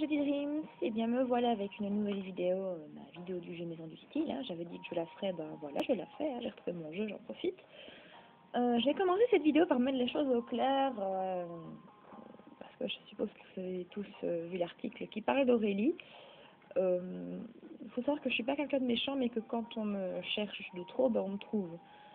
Jody Dreams, et bien me voilà avec une nouvelle vidéo, ma vidéo du jeu Maison du Style, hein. J'avais dit que je la ferais, ben voilà, je la fais, hein. J'ai retrouvé mon jeu, j'en profite. J'ai commencé cette vidéo par mettre les choses au clair, parce que je suppose que vous avez tous vu l'article qui parle d'Aurélie. Il faut savoir que je suis pas quelqu'un de méchant, mais que quand on me cherche de trop, ben on me trouve.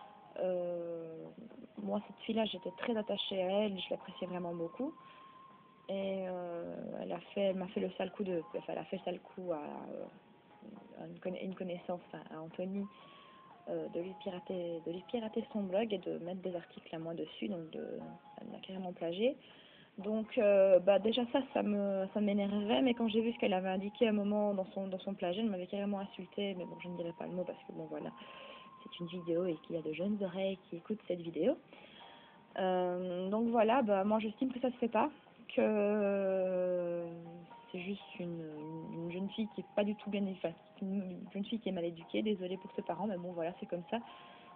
Moi, cette fille-là, j'étais très attachée à elle, je l'appréciais vraiment beaucoup. Et elle m'a fait le sale coup elle a fait le sale coup à une connaissance, à Anthony, de lui pirater son blog et de mettre des articles à moi dessus, donc elle m'a carrément plagié. Donc déjà ça m'énervait, mais quand j'ai vu ce qu'elle avait indiqué à un moment dans son plagiat, elle m'avait carrément insulté, mais bon, je ne dirai pas le mot parce que bon voilà, c'est une vidéo et qu'il y a de jeunes oreilles qui écoutent cette vidéo. Donc voilà, moi j'estime que ça se fait pas, que c'est juste une jeune fille qui est pas du tout bien éduquée, une jeune fille qui est mal éduquée, désolée pour ses parents, mais bon voilà, c'est comme ça.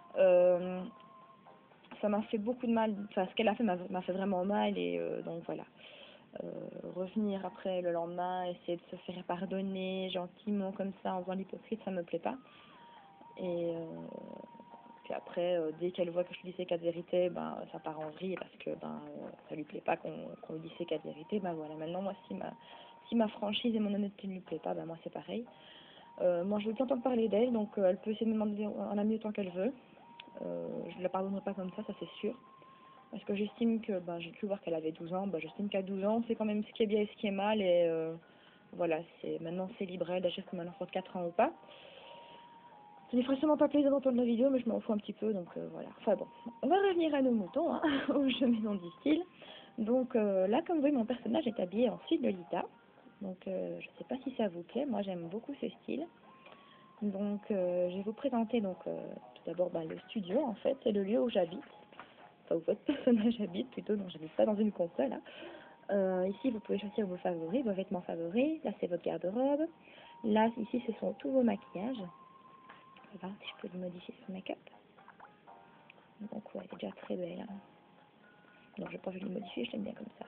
Ça m'a fait beaucoup de mal, enfin ce qu'elle a fait m'a fait vraiment mal, et donc voilà. Revenir après le lendemain, essayer de se faire pardonner gentiment comme ça en faisant l'hypocrite, ça me plaît pas. Et puis après, dès qu'elle voit que je lui dis ses quatre vérités, ça part en vrille parce que ça lui plaît pas qu'on lui dise ses quatre vérités. Voilà, maintenant moi si ma franchise et mon honnêteté ne lui plaît pas, moi c'est pareil. Moi je veux plus entendre parler d'elle, donc elle peut essayer de me demander un ami autant qu'elle veut. Je ne la pardonnerai pas comme ça c'est sûr. Parce que j'estime que, j'ai cru voir qu'elle avait 12 ans, j'estime qu'à 12 ans, c'est quand même ce qui est bien et ce qui est mal, et voilà, maintenant c'est libre à elle d'agir comme un enfant de 4 ans ou pas. Ça ne lui ferait sûrement pas plaisir d'entendre la vidéo, mais je m'en fous un petit peu, donc voilà. Enfin bon, on va revenir à nos moutons, hein, au jeu Maison du Style. Donc là, comme vous voyez, mon personnage est habillé en style Lolita. Donc je ne sais pas si ça vous plaît, moi j'aime beaucoup ce style. Donc je vais vous présenter tout d'abord le studio, en fait, c'est le lieu où j'habite. Enfin, où votre personnage habite plutôt, donc j'habite pas dans une console. Hein. Ici, vous pouvez choisir vos favoris, vos vêtements favoris. Là, c'est votre garde-robe. Là, ici, ce sont tous vos maquillages. On va voir si je peux lui modifier son make-up. Donc, ouais, elle est déjà très belle. Hein. Donc, je n'ai pas envie de le modifier, je l'aime bien comme ça.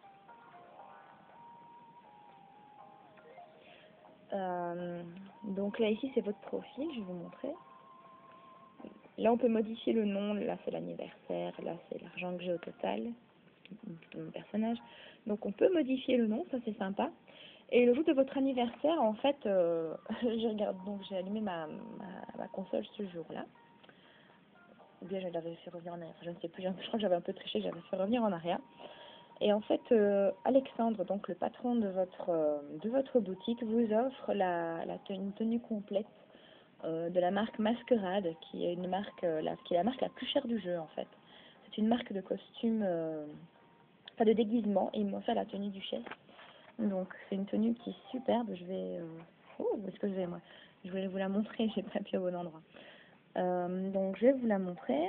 Donc là, ici, c'est votre profil, je vais vous montrer. Là, on peut modifier le nom. Là, c'est l'anniversaire. Là, c'est l'argent que j'ai au total de mon personnage. Donc, on peut modifier le nom, ça c'est sympa. Et le jour de votre anniversaire, en fait, j'ai allumé ma console ce jour-là. Ou bien je l'avais fait revenir en arrière, je ne sais plus, je crois que j'avais un peu triché, j'avais fait revenir en arrière. Et en fait, Alexandre, donc le patron de votre boutique, vous offre une tenue complète de la marque Masquerade, qui est une marque, qui est la marque la plus chère du jeu en fait. C'est une marque de costume, pas de déguisement, et ils m'ont fait la tenue du chef. Donc c'est une tenue qui est superbe. Je vais... où est-ce que je vais moi? Je voulais vous la montrer, j'ai pas appuyé au bon endroit. Donc je vais vous la montrer.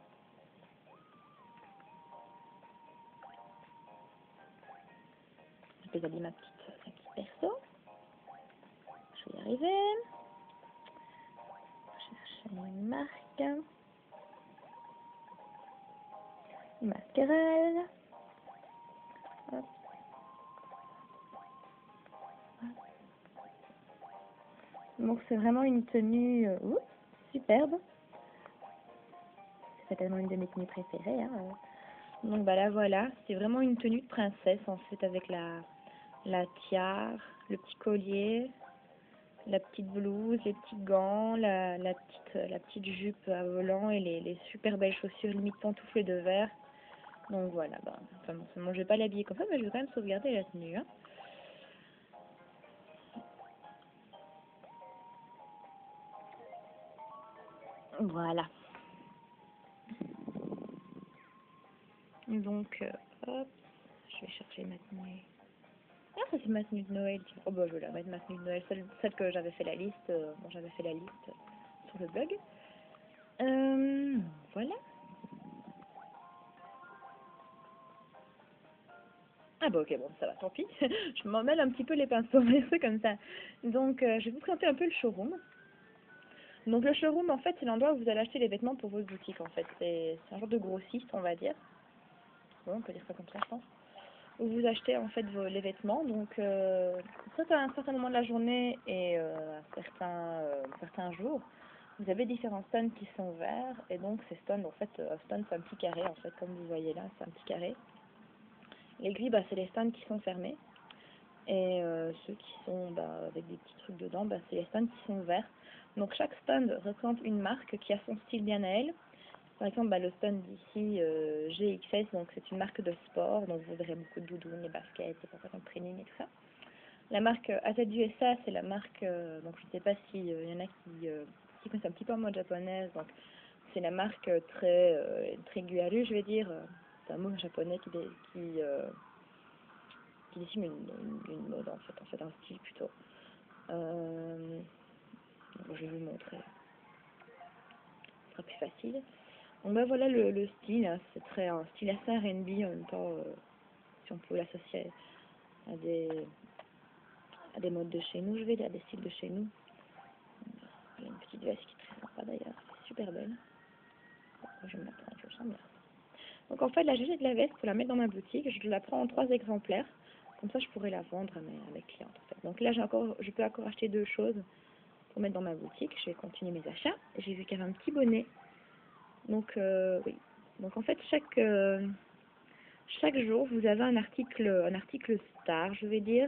Je vais aller ma petite perso. Je vais y arriver. Je cherche une marque. Masquerade. Hop. Donc c'est vraiment une tenue superbe. C'est tellement une de mes tenues préférées. Hein. Donc là voilà, c'est vraiment une tenue de princesse en fait, avec la tiare, le petit collier, la petite blouse, les petits gants, la petite jupe à volant et les super belles chaussures limite pantoufles de verre. Donc voilà, je vais pas l'habiller comme ça, mais je vais quand même sauvegarder la tenue. Hein. Voilà. Donc, hop, je vais chercher ma tenue. Ah, ça c'est ma tenue de Noël. Oh je vais la mettre ma tenue de Noël, celle que j'avais fait la liste. J'avais fait la liste sur le blog. Voilà. Ah ok, bon, ça va, tant pis. Je m'en mêle un petit peu les pinceaux, mais c'est comme ça. Donc, je vais vous présenter un peu le showroom. Donc, le showroom, en fait, c'est l'endroit où vous allez acheter les vêtements pour votre boutique, en fait. C'est un genre de grossiste, on va dire. Bon, on peut dire ça comme ça, je pense. où vous achetez en fait les vêtements. Donc, soit à un certain moment de la journée et à certains jours, vous avez différents stands qui sont verts. Et donc, ces stands, en fait, un stand, c'est un petit carré, en fait, comme vous voyez là, c'est un petit carré. Les gris, bah, c'est les stands qui sont fermés. Et ceux qui sont avec des petits trucs dedans, c'est les stands qui sont verts. Donc, chaque stand représente une marque qui a son style bien à elle. Par exemple, le stand d'ici, GXS, donc c'est une marque de sport, donc vous verrez beaucoup de doudounes, les baskets, les pantalons de training et tout ça. La marque AZUSA, c'est la marque, donc je ne sais pas s'il y en a qui connaissent un petit peu en mode japonaise, donc c'est la marque très guarue, je vais dire. C'est un mot japonais qui dessine une mode en fait un style plutôt. Je vais vous montrer, ce sera plus facile. Donc voilà le style, hein. C'est un style assez R&B en même temps, si on peut l'associer à des modes de chez nous, je vais dire, à des styles de chez nous. Il y a une petite veste qui est très sympa d'ailleurs, c'est super belle. Je vais me la prendre, je le sens bien. Donc en fait, là j'ai de la veste pour la mettre dans ma boutique, je la prends en 3 exemplaires, comme ça je pourrais la vendre à mes clientes. En fait. Donc là je peux encore acheter 2 choses pour mettre dans ma boutique, je vais continuer mes achats. J'ai vu qu'il y avait un petit bonnet, donc oui. Donc en fait chaque jour vous avez un article star, je vais dire.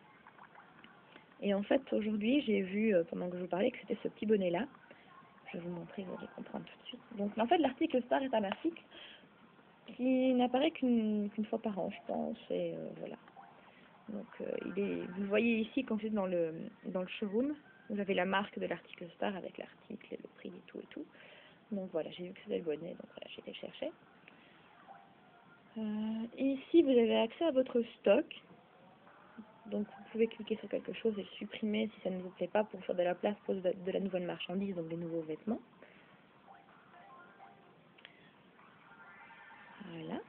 Et en fait aujourd'hui j'ai vu pendant que je vous parlais que c'était ce petit bonnet là. Je vais vous montrer, vous allez comprendre tout de suite. Donc en fait l'article star est un article qui n'apparaît qu'une fois par an, je pense, et voilà. Donc vous le voyez ici quand vous êtes dans le showroom, vous avez la marque de l'article star avec l'article et le prix et tout. Donc voilà, j'ai vu que c'était le bonnet, donc voilà, j'ai été le chercher. Ici, vous avez accès à votre stock. Donc vous pouvez cliquer sur quelque chose et supprimer si ça ne vous plaît pas pour faire de la place pour de la nouvelle marchandise, donc des nouveaux vêtements. Voilà.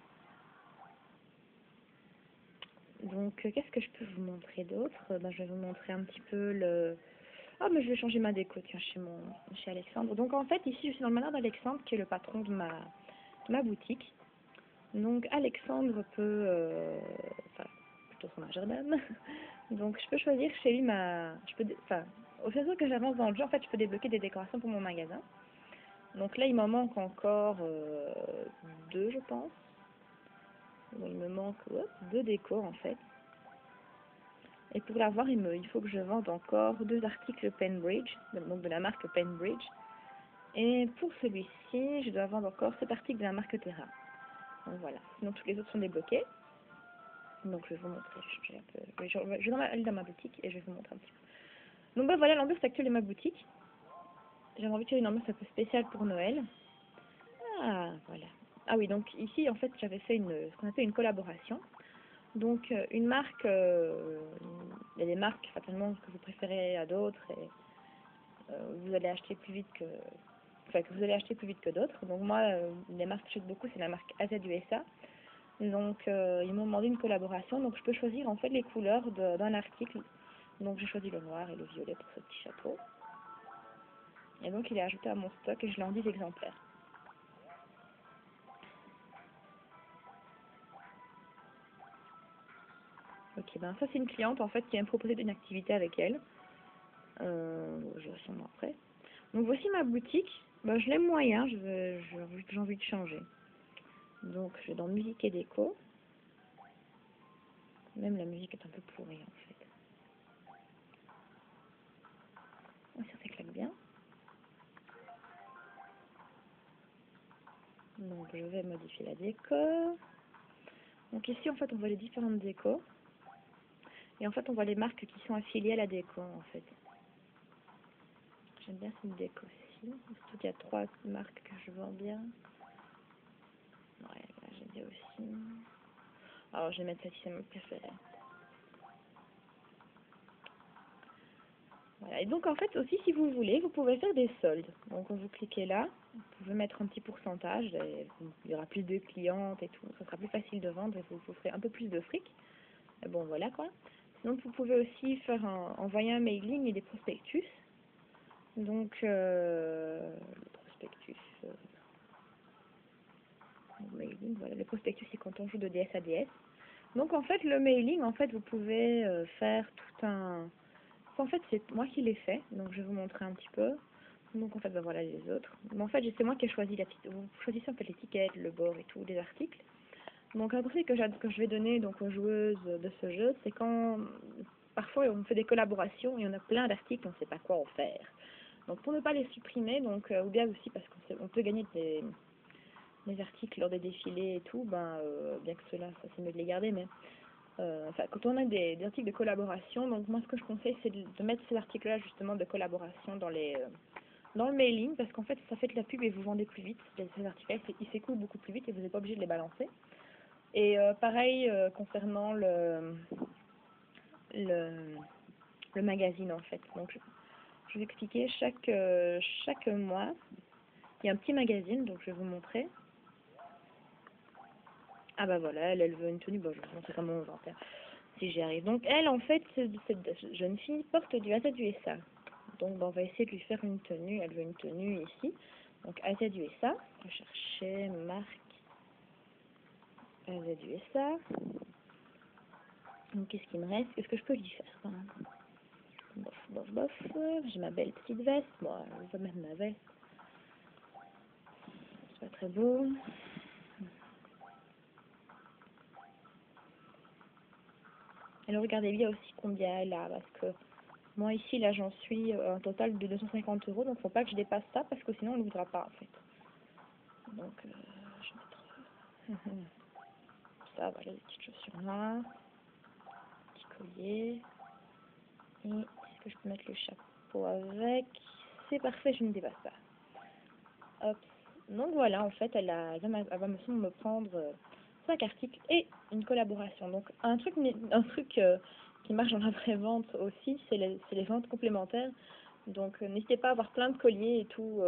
Donc qu'est-ce que je peux vous montrer d'autre? Je vais vous montrer un petit peu le... Ah, mais je vais changer ma déco, tiens, chez Alexandre. Donc en fait, ici, je suis dans le manoir d'Alexandre, qui est le patron de ma boutique. Donc Alexandre enfin, plutôt son majordome. Donc je peux choisir chez lui au fur et à mesure que j'avance dans le jeu, en fait, je peux débloquer des décorations pour mon magasin. Donc là, il m'en manque encore 2, je pense. Donc, il me manque 2 décors, en fait. Et pour l'avoir, il faut que je vende encore 2 articles Penbridge, donc de la marque Penbridge. Et pour celui-ci, je dois vendre encore cet article de la marque Terra. Donc voilà, sinon tous les autres sont débloqués. Donc je vais vous montrer, je vais aller dans ma boutique et je vais vous montrer un petit peu. Donc voilà l'ambiance actuelle de ma boutique. J'avais envie de faire une ambiance un peu spéciale pour Noël. Ah voilà. Ah oui, donc ici en fait j'avais fait ce qu'on appelle une collaboration. Donc une marque, il y a des marques fatalement que vous préférez à d'autres et vous allez acheter plus vite que vous allez acheter plus vite que d'autres. Donc moi, les marques que j'aime beaucoup, c'est la marque AZUSA. Donc ils m'ont demandé une collaboration, donc je peux choisir en fait les couleurs d'un article. Donc j'ai choisi le noir et le violet pour ce petit chapeau. Et donc il est ajouté à mon stock et je l'ai en 10 exemplaires. Ok, ça c'est une cliente en fait qui m'a proposé une activité avec elle. Je vais sûrement après. Donc voici ma boutique. Je l'aime moyen, j'ai envie de changer. Donc je vais dans musique et déco. Même la musique est un peu pourrie en fait. Ça s'éclate bien. Donc je vais modifier la déco. Donc ici en fait on voit les différentes décos. Et en fait on voit les marques qui sont affiliées à la déco en fait. J'aime bien cette déco-ci. Il y a 3 marques que je vends bien. Ouais, là j'aime bien aussi. Alors je vais mettre celle-ci, c'est ma préférée. Voilà. Et donc en fait aussi si vous voulez, vous pouvez faire des soldes. Donc quand vous cliquez là, vous pouvez mettre un petit pourcentage, et il y aura plus de clientes et tout, ça sera plus facile de vendre et vous ferez un peu plus de fric. Et bon voilà quoi. Sinon vous pouvez aussi envoyer un mailing et des prospectus. Donc le prospectus, mailing, voilà, le prospectus c'est quand on joue de DS à DS. Donc en fait, le mailing, en fait, vous pouvez faire tout un... En fait, c'est moi qui l'ai fait, donc je vais vous montrer un petit peu. Donc en fait, ben voilà les autres. Mais en fait, c'est moi qui ai choisi la petite... Vous choisissez en fait l'étiquette, le bord et tout, les articles. Donc un conseil que je vais donner donc aux joueuses de ce jeu, c'est quand parfois on fait des collaborations et on a plein d'articles, on ne sait pas quoi en faire. Donc pour ne pas les supprimer, donc ou bien aussi parce qu'on peut gagner des articles lors des défilés et tout, bien que cela, ça c'est mieux de les garder, mais enfin, quand on a des articles de collaboration, donc moi ce que je conseille c'est de mettre ces articles-là justement de collaboration dans le mailing, parce qu'en fait ça fait de la pub et vous vendez plus vite. Ces articles-là ils s'écoulent beaucoup plus vite et vous n'êtes pas obligé de les balancer. Et pareil concernant le, le magazine en fait. Donc je vais expliquer chaque mois, il y a un petit magazine, donc je vais vous montrer. Ah bah voilà, elle veut une tenue, bon, je vais vous montrer comment on va faire, si j'y arrive. Donc elle, en fait, cette jeune fille porte du AZUSA. Donc on va essayer de lui faire une tenue, elle veut une tenue ici. Donc AZUSA, je cherchais marque AZUSA. Donc qu'est-ce qu'il me reste? Qu'est-ce que je peux lui faire? Bof, bof, bof, j'ai ma belle petite veste, moi, je vais mettre ma veste. C'est pas très beau. Alors regardez bien aussi combien elle a, parce que moi ici, là j'en suis un total de 250 €, donc faut pas que je dépasse ça, parce que sinon on ne voudra pas en fait. Donc je vais mettre ça, voilà, des petites chaussures noires, petit collier, et est-ce que je peux mettre le chapeau avec? C'est parfait, je ne dépasse pas. Hop. Donc voilà, en fait, elle va me prendre 5 articles et une collaboration. Donc un truc qui marche dans la pré-vente aussi, c'est les ventes complémentaires. Donc n'hésitez pas à avoir plein de colliers et tout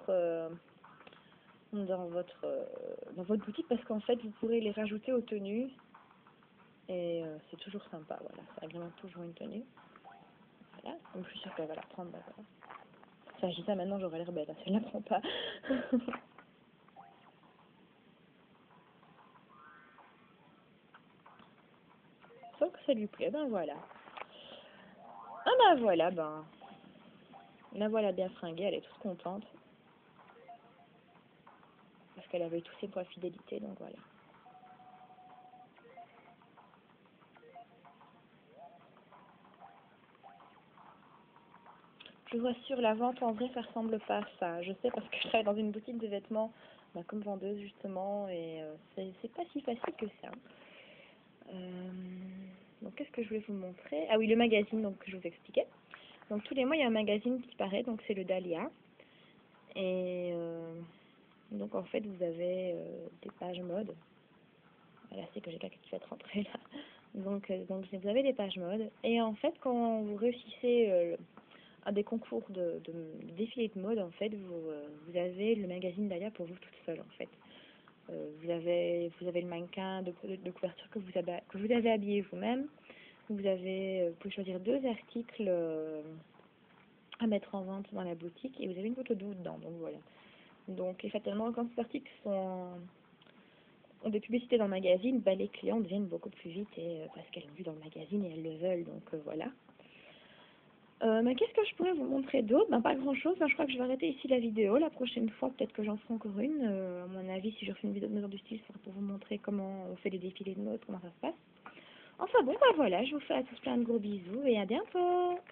dans votre boutique, parce qu'en fait vous pourrez les rajouter aux tenues et c'est toujours sympa. Voilà, ça agrémente toujours une tenue. Voilà, donc je suis sûre qu'elle va la prendre. Bah, voilà. Ça, je dis ça maintenant, j'aurais l'air bête, hein, si elle la prend pas. Sauf que ça lui plaît, ben voilà. Ah ben voilà, la voilà bien fringuée, elle est toute contente. Parce qu'elle avait tous ses points fidélité, donc voilà. Je vous rassure, la vente en vrai, ça ressemble pas à ça. Je sais parce que je travaille dans une boutique de vêtements, comme vendeuse justement, et c'est pas si facile que ça. Donc qu'est-ce que je voulais vous montrer? Ah oui, le magazine, donc que je vous expliquais. Donc tous les mois, il y a un magazine qui paraît, donc c'est le Dahlia. Et donc en fait, vous avez des pages mode. Voilà, c'est que j'ai quelqu'un qui va te rentrer là. Donc vous avez des pages mode. Et en fait, quand vous réussissez à des concours de défilés de mode, en fait, vous avez le magazine Dahlia pour vous toute seule, en fait. Vous avez le mannequin de couverture que vous avez habillé vous-même. Vous pouvez choisir 2 articles à mettre en vente dans la boutique et vous avez une photo de vous dedans. Donc voilà. Donc, et fatalement, quand ces articles ont des publicités dans le magazine, les clients deviennent beaucoup plus vite parce qu'elles l'ont vu dans le magazine et elles le veulent. Donc voilà. Mais qu'est-ce que je pourrais vous montrer d'autre? Pas grand-chose. Je crois que je vais arrêter ici la vidéo. La prochaine fois, peut-être que j'en ferai encore une. À mon avis, si je refais une vidéo de mesure du style, c'est pour vous montrer comment on fait des défilés de mode, comment ça se passe. Enfin bon, voilà, je vous fais à tous plein de gros bisous et à bientôt!